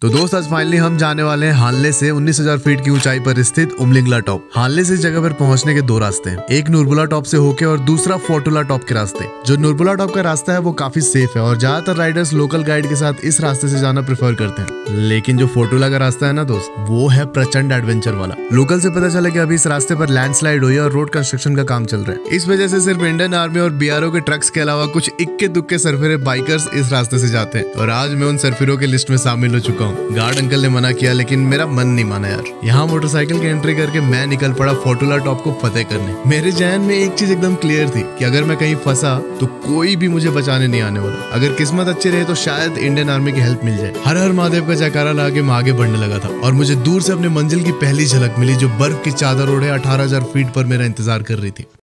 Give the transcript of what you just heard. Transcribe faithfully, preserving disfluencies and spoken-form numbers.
तो दोस्त आज फाइनली हम जाने वाले हैं हानले से उन्नीस हज़ार फीट की ऊंचाई पर स्थित उमलिंगला टॉप। हानले से इस जगह पर पहुंचने के दो रास्ते हैं, एक नुरबुला टॉप से होके और दूसरा फोर्टुला टॉप के रास्ते। जो नुरबुला टॉप का रास्ता है वो काफी सेफ है और ज्यादातर राइडर्स लोकल गाइड के साथ इस रास्ते से जाना प्रेफर करते हैं। लेकिन जो फोर्टुला का रास्ता है ना दोस्त, वो है प्रचंड एडवेंचर वाला। लोकल से पता चला कि अभी इस रास्ते पर लैंडस्लाइड हुई है और रोड कंस्ट्रक्शन का काम चल रहा है। इस वजह से सिर्फ इंडियन आर्मी और बीआरओ के ट्रक्स के अलावा कुछ इक्के दुक्के सरफिरे बाइकर्स इस रास्ते से जाते हैं और आज मैं उन सरफिरों के लिस्ट में शामिल हो चुका हूँ। गार्ड अंकल ने मना किया लेकिन मेरा मन नहीं माना यार। यहाँ मोटरसाइकिल की एंट्री करके मैं निकल पड़ा फोर्टुला टॉप को फतेह करने। मेरे जहन में एक चीज एकदम क्लियर थी कि अगर मैं कहीं फंसा तो कोई भी मुझे बचाने नहीं आने वाला। अगर किस्मत अच्छी रहे तो शायद इंडियन आर्मी की हेल्प मिल जाए। हर हर महादेव का जयकारा लगा के मैं आगे बढ़ने लगा था और मुझे दूर से अपने मंजिल की पहली झलक मिली जो बर्फ की चादर ओढ़े अठारह हजार फीट पर मेरा इंतजार कर रही थी।